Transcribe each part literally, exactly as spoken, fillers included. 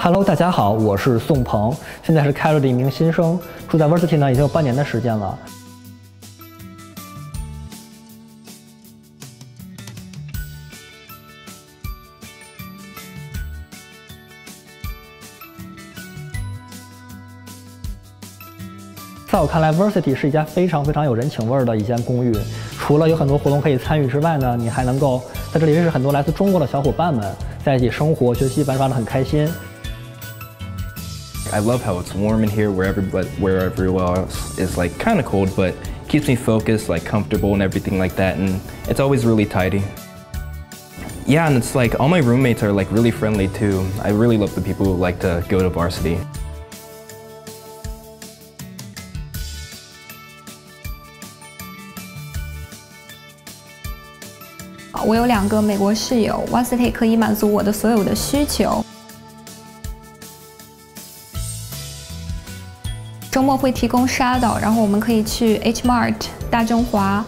Hello， 大家好，我是宋鹏，现在是开了的一名新生，住在 Varsity 呢已经有半年的时间了。在我看来 ，Varsity 是一家非常非常有人情味儿的一间公寓。除了有很多活动可以参与之外呢，你还能够在这里认识很多来自中国的小伙伴们，在一起生活、学习，玩耍得很开心。 I love how it's warm in here where everybody, where everywhere else is like kind of cold, but keeps me focused, like comfortable and everything like that, and it's always really tidy. Yeah, and it's like all my roommates are like really friendly too. I really love the people who like to go to Varsity. 我有两个美国室友 ，Varsity 可以满足我的所有的需求。 周末会提供沙岛，然后我们可以去 H Mart 大中华。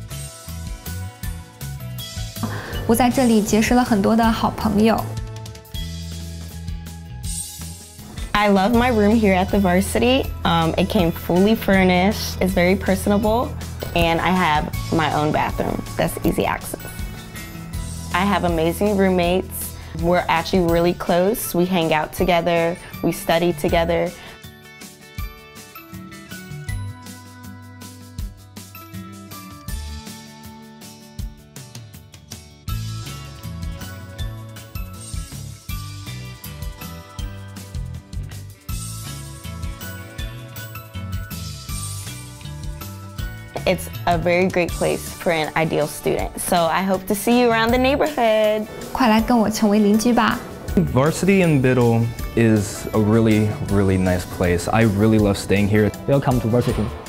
我在这里结识了很多的好朋友。 I love my room here at the Varsity. Um, it came fully furnished. It's very personable, and I have my own bathroom. That's easy access. I have amazing roommates. We're actually really close. We hang out together. We study together. It's a very great place for an ideal student. So I hope to see you around the neighborhood. 快来跟我成为邻居吧。 Varsity in Biddle is a really, really nice place. I really love staying here. Welcome to Varsity.